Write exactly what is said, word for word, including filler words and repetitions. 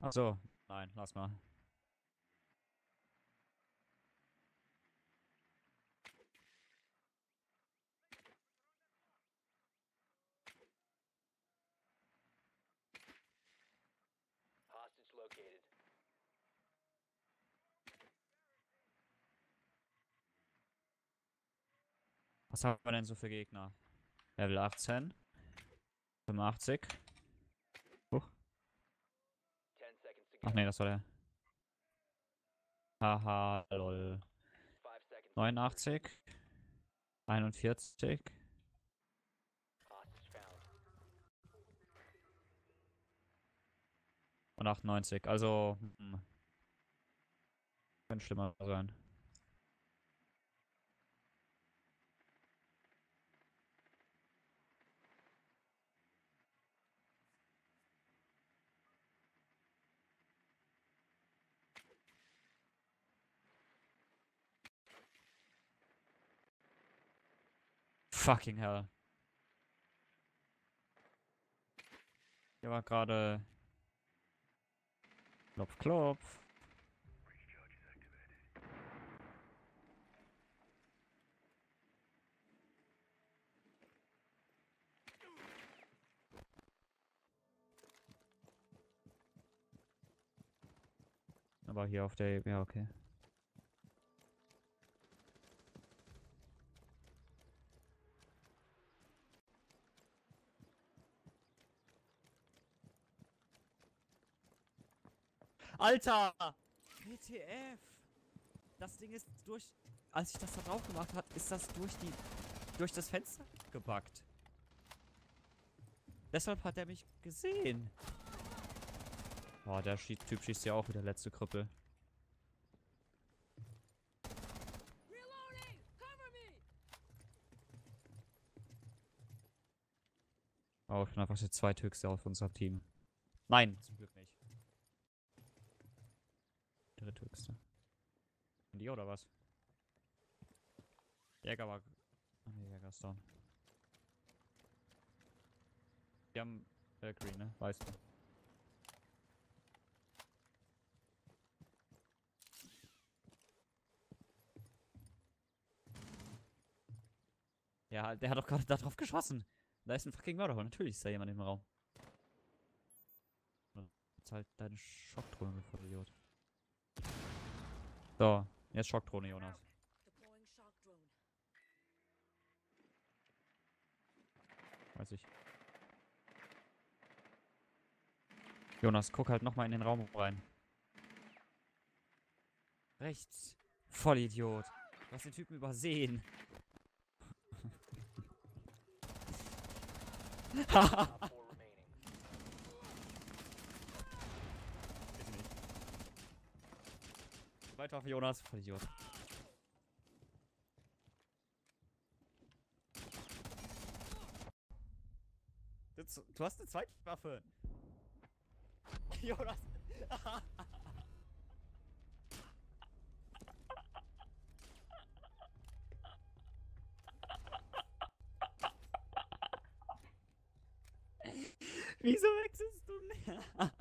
Ach so, nein, lass mal. Hostage located. Was haben wir denn so für Gegner? Level achtzehn. fünfundachtzig. Huch. Ten seconds to go. Ach nee, das war der. Haha, lol. Five seconds. neunundachtzig. einundvierzig. Hostage found. Und achtundneunzig. Also, hm, könnte schlimmer sein. Fucking hell. Hier war gerade. Klopf, klopf. Aber hier auf der. Ja, okay. Alter! W T F! Das Ding ist durch. Als ich das da drauf gemacht habe, ist das durch die. durch das Fenster gebackt. Deshalb hat er mich gesehen. Boah, der Schie Typ schießt ja auch wieder letzte Krüppel. Oh, ich bin einfach der zweithöchste auf unserem Team. Nein, zum Glück nicht. Dritthöchste. Und die oder was? Jäger war. Ach nee, Jäger ist down. Die haben. Äh, Green, ne? Weißt du. Ja, der hat doch gerade da drauf geschossen. Da ist ein fucking Mörderhol. Natürlich ist da jemand im Raum. Jetzt halt deine Schockdrohne, du Vollidiot. So, jetzt Schockdrohne, Jonas. Weiß ich. Jonas, guck halt nochmal in den Raum rein. Rechts. Vollidiot. Du hast den Typen übersehen. Haha. Op four remaining. Weiter für Jonas, Vollidiot. Das, du hast eine zweite Waffe. Jonas. Wieso wechselst du?